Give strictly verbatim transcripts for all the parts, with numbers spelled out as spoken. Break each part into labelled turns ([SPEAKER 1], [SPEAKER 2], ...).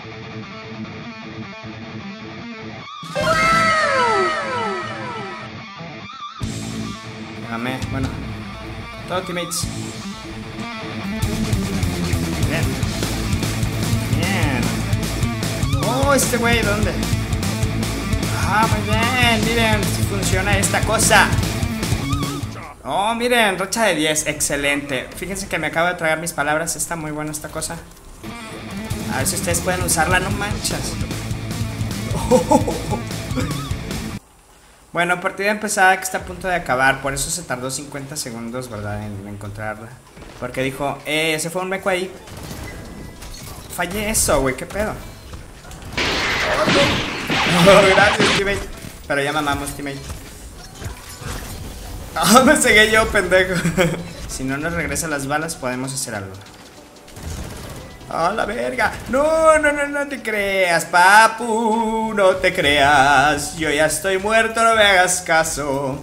[SPEAKER 1] Déjame, bueno. Todo teammates. Bien. Bien. Oh, este güey, ¿dónde? Ah, muy bien. Miren, funciona esta cosa. Oh, miren, racha de diez. Excelente. Fíjense que me acabo de tragar mis palabras. Está muy buena esta cosa. A ver si ustedes pueden usarla, no manchas. Oh. Bueno, partida empezada que está a punto de acabar. Por eso se tardó cincuenta segundos, ¿verdad? En encontrarla. Porque dijo, eh, se fue un meco ahí. Fallé eso, güey, qué pedo. Oh, no. Oh, gracias, teammate. Pero ya mamamos, teammate. Ah, oh, me cegué yo, pendejo. Si no nos regresan las balas, podemos hacer algo. ¡A la verga! No, no, no, no te creas, papu. No te creas. Yo ya estoy muerto, no me hagas caso.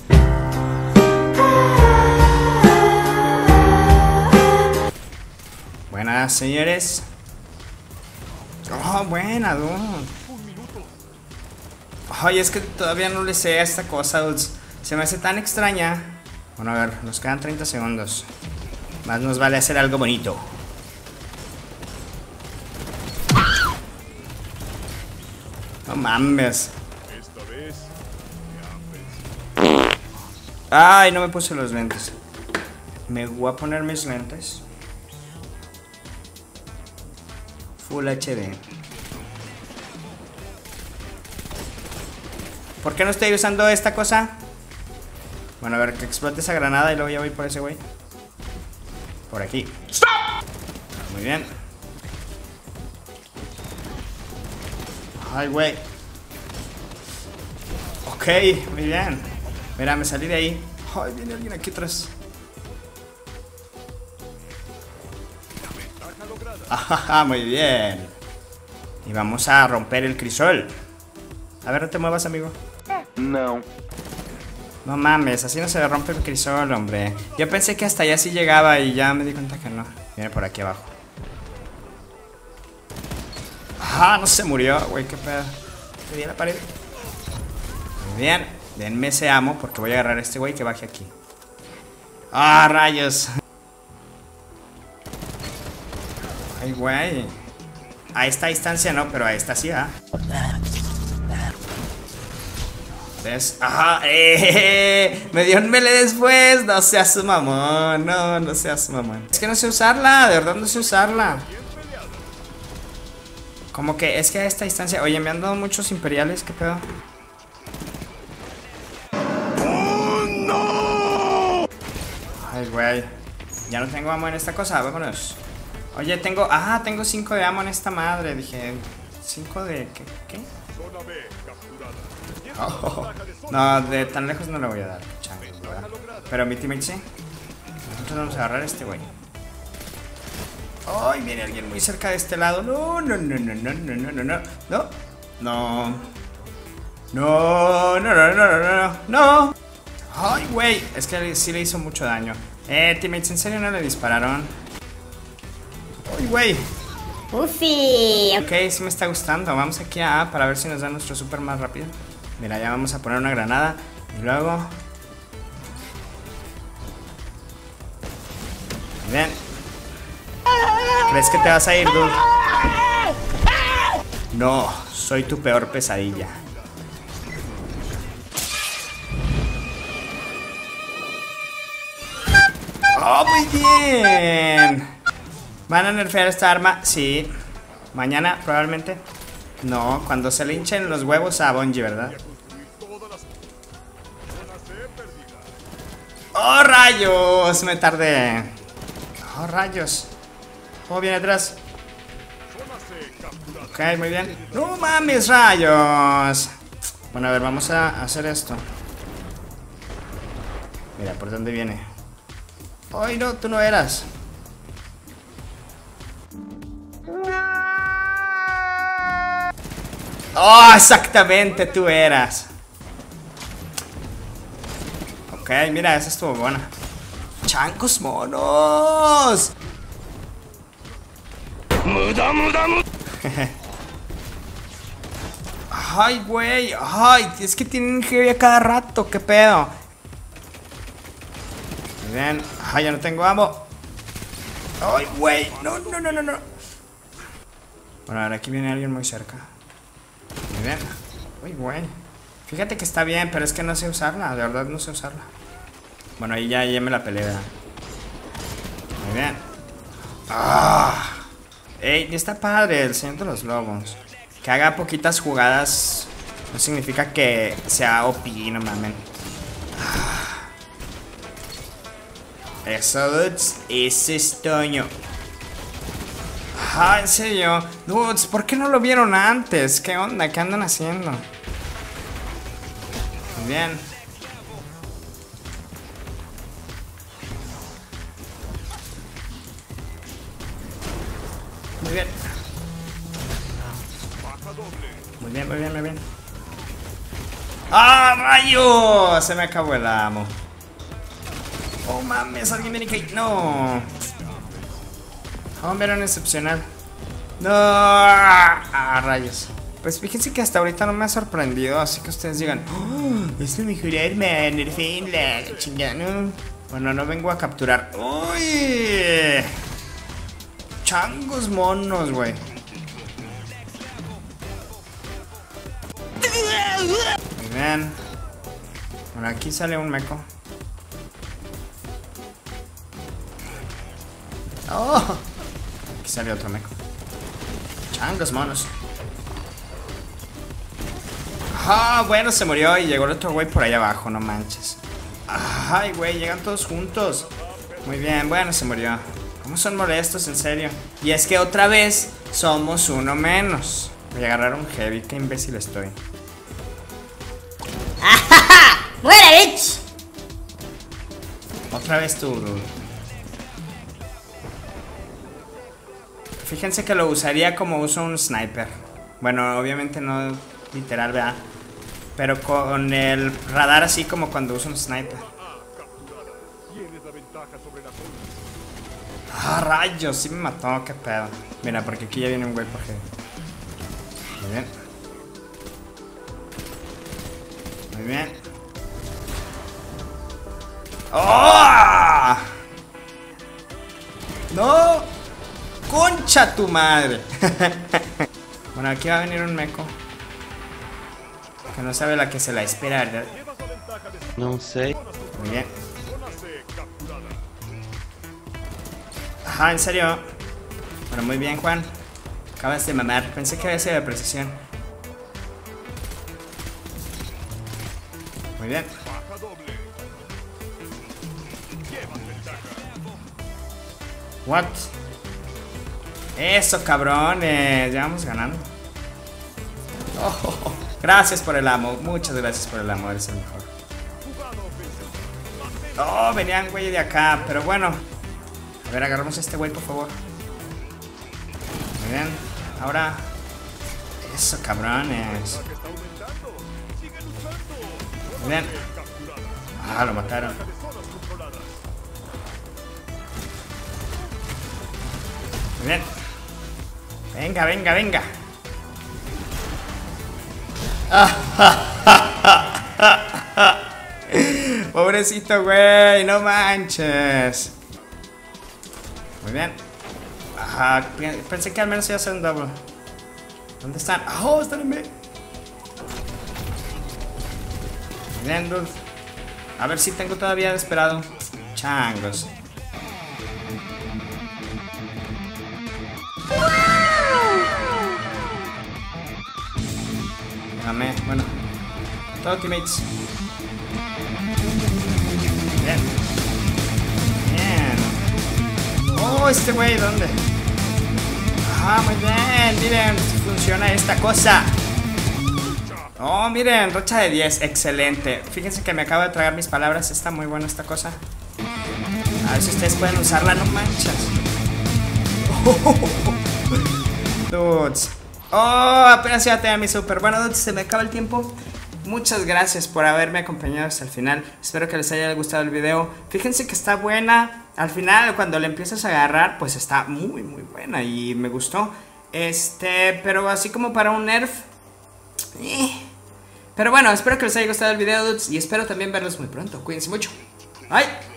[SPEAKER 1] Buenas, señores. Oh, buena, dude. Ay, es que todavía no le sé a esta cosa, dudes. Se me hace tan extraña. Bueno, a ver, nos quedan treinta segundos. Más nos vale hacer algo bonito. No mames. Ay, no me puse los lentes. Me voy a poner mis lentes. Full H D. ¿Por qué no estoy usando esta cosa? Bueno, a ver, que explote esa granada y luego ya voy por ese güey. Por aquí. ¡Stop! Muy bien. Ay, güey. Ok, muy bien. Mira, me salí de ahí. Ay, viene alguien aquí atrás. Ajá, muy bien. Y vamos a romper el crisol. A ver, no te muevas, amigo.
[SPEAKER 2] No.
[SPEAKER 1] No mames, así no se rompe el crisol, hombre. Yo pensé que hasta allá sí llegaba y ya me di cuenta que no. Viene por aquí abajo. Ah, no se murió, güey, qué pedo. Le di a la pared. Muy bien, denme ese amo porque voy a agarrar a este güey que baje aquí. Ah, rayos. Ay, güey. A esta distancia no, pero a esta sí, ¿ah? ¿Ves? Ajá, eh, me dio un melee después. No seas mamón, no, no seas mamón. Es que no sé usarla, de verdad no sé usarla. Como que es que a esta distancia. Oye, me han dado muchos imperiales, ¿qué pedo? ¡Oh, no! Ay, güey. Ya no tengo ammo en esta cosa, vámonos. Oye, tengo... Ah, tengo cinco de ammo en esta madre. Dije... ¿cinco de qué? ¿Qué? Oh, no, de tan lejos no le voy a dar. Chango, ¿verdad? Pero mi teammate sí. Nosotros vamos a agarrar a este güey. Ay, viene alguien muy cerca de este lado. No, no, no, no, no, no, no, no, no. No. No. No, no, no, no, no, no. Ay, güey. Es que sí le hizo mucho daño. Eh, teammates, ¿en serio no le dispararon? Ay, güey.
[SPEAKER 3] Ufi.
[SPEAKER 1] Ok, sí me está gustando. Vamos aquí a A para ver si nos da nuestro super más rápido. Mira, ya vamos a poner una granada. Y luego... Bien. ¿Crees que te vas a ir, dude? No, soy tu peor pesadilla. ¡Oh, muy bien! ¿Van a nerfear esta arma? Sí. ¿Mañana probablemente? No, cuando se le hinchen los huevos a Bungie, ¿verdad? ¡Oh, rayos! Me tardé. ¡Oh, rayos! ¿Cómo viene atrás? Ok, muy bien. ¡No mames, rayos! Bueno, a ver, vamos a hacer esto. Mira, ¿por dónde viene? ¡Ay, no! Tú no eras. ¡Oh, exactamente! Tú eras. Ok, mira, esa estuvo buena. ¡Chancos monos! Ay, güey. Ay, es que tienen heavy a cada rato. ¿Qué pedo? Muy bien. Ay, ya no tengo ammo. Ay, güey. No, no, no, no, no. Bueno, ahora aquí viene alguien muy cerca. Muy bien. Uy, güey. Fíjate que está bien, pero es que no sé usarla. De verdad no sé usarla. Bueno, ahí ya, ya me la peleé. Muy bien. Ah. Ey, está padre el Señor de los Lobos. Que haga poquitas jugadas no significa que sea O P, no mames. Ah. Eso, dudes. Ese es Toño. Ah, en serio. Dudes, ¿por qué no lo vieron antes? ¿Qué onda? ¿Qué andan haciendo? Muy bien. Muy bien. Muy bien, muy bien, muy bien. ¡Ah, rayo! Se me acabó el amo. Oh, mames, alguien viene que... No. Vamos a ver un excepcional. No. Ah, rayos. Pues fíjense que hasta ahorita no me ha sorprendido. Así que ustedes digan, oh, es mi mejor arma, en la chingada, ¿no? Bueno, no vengo a capturar. ¡Uy! Changos monos, güey. Muy bien. Bueno, aquí sale un meco. Oh, aquí sale otro meco. Changos monos. Ah, bueno, se murió y llegó el otro güey por ahí abajo, no manches. Ay, güey, llegan todos juntos. Muy bien, bueno, se murió. ¿Cómo son molestos, en serio? Y es que otra vez somos uno menos. Voy a agarrar un heavy, qué imbécil estoy.
[SPEAKER 3] ¡Ajaja! ¡Muere, bitch!
[SPEAKER 1] Otra vez tú, dude. Fíjense que lo usaría como uso un sniper. Bueno, obviamente no literal, ¿verdad? Pero con el radar así como cuando uso un sniper. Ah, rayos, sí me mató, qué pedo. Mira, porque aquí ya viene un güey por heavy. Muy bien. Muy bien. ¡Oh! ¡No! ¡Concha tu madre! Bueno, aquí va a venir un meco que no sabe la que se la espera, ¿verdad?
[SPEAKER 2] No sé.
[SPEAKER 1] Muy bien. Ajá, en serio. Bueno, muy bien, Juan. Acabas de mamar. Pensé que había sido de precisión. Muy bien. What? Eso, cabrones. Ya vamos ganando. Oh, oh, oh. Gracias por el amo. Muchas gracias por el amo. Eres el mejor. Oh, venían güey de acá. Pero bueno. A ver, agarramos a este güey, por favor. Muy bien. Ahora. Eso, cabrones. Muy bien. Ah, lo mataron. Muy bien. Venga, venga, venga. Pobrecito güey, no manches. Muy bien. Ajá, pensé que al menos iba a ser un double. ¿Dónde están? ¡Oh, están en B! Muy bien, dude. A ver si tengo todavía esperado. Changos. Dame, bueno. Todo teammates. Bien. Bien. Oh, este güey, ¿dónde? Ah, muy bien. Miren, funciona esta cosa. Oh, miren, racha de diez. Excelente. Fíjense que me acabo de tragar mis palabras. Está muy buena esta cosa. A ver si ustedes pueden usarla, no manchas. Dudes. Oh, apenas ya tenía mi super. Bueno, dudes, se me acaba el tiempo. Muchas gracias por haberme acompañado hasta el final. Espero que les haya gustado el video. Fíjense que está buena. Al final, cuando le empiezas a agarrar, pues está muy, muy buena y me gustó. Este, pero así como para un nerf. Eh. Pero bueno, espero que les haya gustado el video, dudes. Y espero también verlos muy pronto. Cuídense mucho. Bye.